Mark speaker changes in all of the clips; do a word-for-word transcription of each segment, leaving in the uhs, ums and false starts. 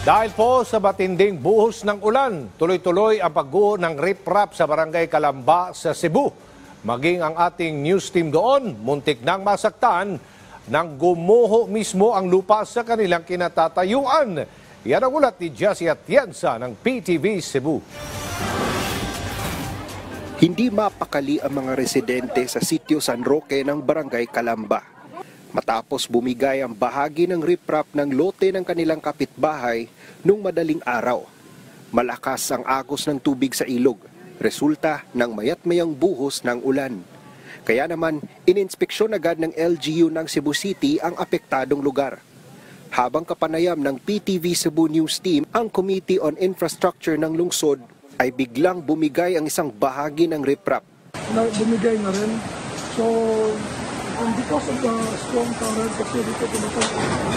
Speaker 1: Dahil po sa matinding buhos ng ulan, tuloy-tuloy ang pagguho ng riprap sa Barangay Calamba sa Cebu. Maging ang ating news team doon, muntik nang masaktan nang gumuho mismo ang lupa sa kanilang kinatatayuan. Yan ang ulat ni Jessie Atienza ng P T V Cebu.
Speaker 2: Hindi mapakali ang mga residente sa sitio San Roque ng Barangay Calamba. Matapos bumigay ang bahagi ng riprap ng lote ng kanilang kapitbahay nung madaling araw. Malakas ang agos ng tubig sa ilog, resulta ng mayat-mayang buhos ng ulan. Kaya naman, ininspeksyon agad ng L G U ng Cebu City ang apektadong lugar. Habang kapanayam ng P T V Cebu News Team, ang Committee on Infrastructure ng lungsod ay biglang bumigay ang isang bahagi ng riprap.
Speaker 3: Na, bumigay na rin. So, and because of the strong current, kasi dito pumatay.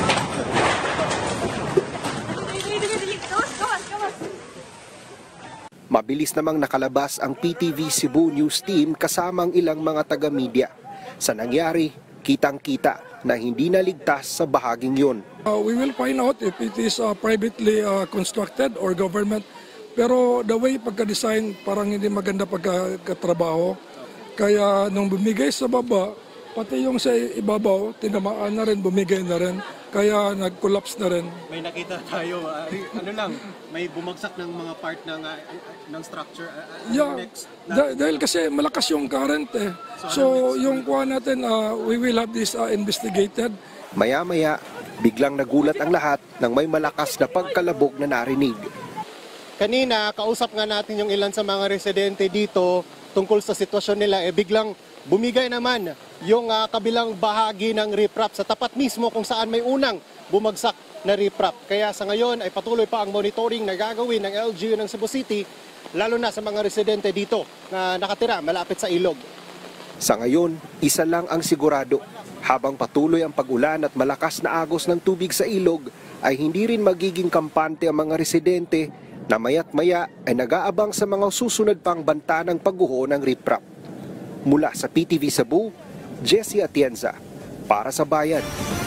Speaker 2: Mabilis namang nakalabas ang P T V Cebu News Team kasamang ilang mga taga-media. Sa nangyari, kitang-kita na hindi naligtas sa bahaging yun.
Speaker 3: Uh, we will find out if it is uh, privately uh, constructed or government. Pero the way pagka-design parang hindi maganda pagka-trabaho. Kaya nung bumigay sa baba, pati yung sa ibabaw, tinamaan na rin, bumigay na rin. Kaya nag-collapse na rin.
Speaker 4: May nakita tayo, uh, ano lang, may bumagsak ng mga part ng, uh, ng structure. Uh,
Speaker 3: yeah,
Speaker 4: next,
Speaker 3: dah dahil kasi malakas yung current eh. So, so yung kuha natin, uh, we will have this uh, investigated.
Speaker 2: Maya-maya, biglang nagulat ang lahat nang may malakas na pagkalabog na narinig.
Speaker 4: Kanina, kausap nga natin yung ilan sa mga residente dito tungkol sa sitwasyon nila, eh biglang bumigay naman yung uh, kabilang bahagi ng riprap sa tapat mismo kung saan may unang bumagsak na riprap. Kaya sa ngayon ay patuloy pa ang monitoring na gagawin ng L G U ng Cebu City, lalo na sa mga residente dito na nakatira malapit sa ilog.
Speaker 2: Sa ngayon, isa lang ang sigurado. Habang patuloy ang pag-ulan at malakas na agos ng tubig sa ilog, ay hindi rin magiging kampante ang mga residente na maya't maya ay nag-aabang sa mga susunod pang banta ng pagguho ng riprap. Mula sa P T V Cebu, Jessie Atienza, para sa Bayan.